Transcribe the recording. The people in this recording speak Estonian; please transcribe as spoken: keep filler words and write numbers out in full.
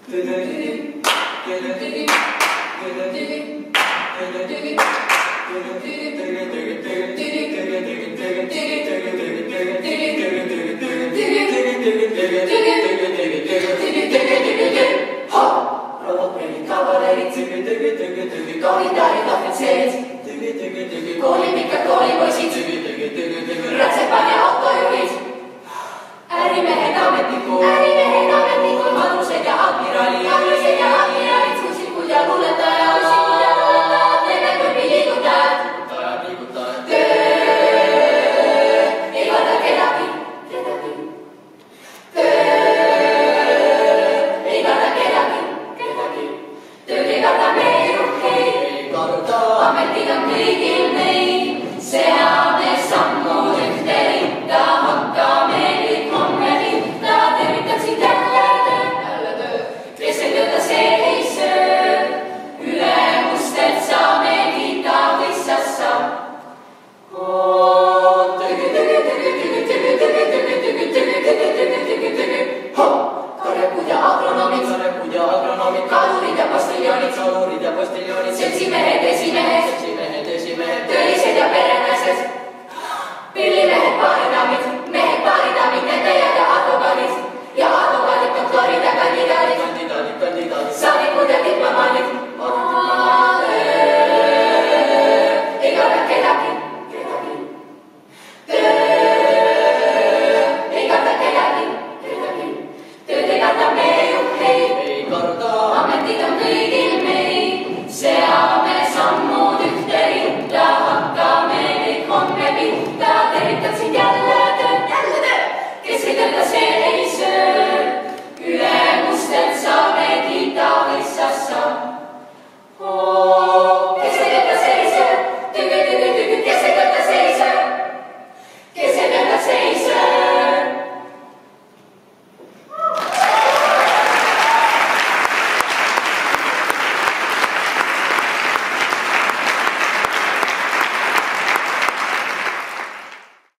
Koolitaarid, ohvitseerid, koolimikad, koolipoisid, ratsepad ja autojuhid, ärimehed, ametnikud, ärimehed, ametnikud, madrused ja admiraalid, madrused ja admiraalid, muusikud ja luuletajad, muusikud ja luuletajad, lennegrupi liigutajad, liigutajad, liigutajad, töö ei karda kedagi, kedagi, töö ei karda kedagi, kedagi, töö ei karda meie juhkeid. Ametid on kõigil meil, seame sammud ühte ritta, hakkame kõik homme pihta, tervitaksid jälle töö, jälle töö, kes ei tööta, see ei söö, ülemustelt saame kiita võissassa. Karepud ja agronoomid, karepud ja agronoomid, kalurid ja postiljonid, kalurid ja postiljonid, seltsimehed, esimehed, seltsimehed, esimehed, töölised ja pere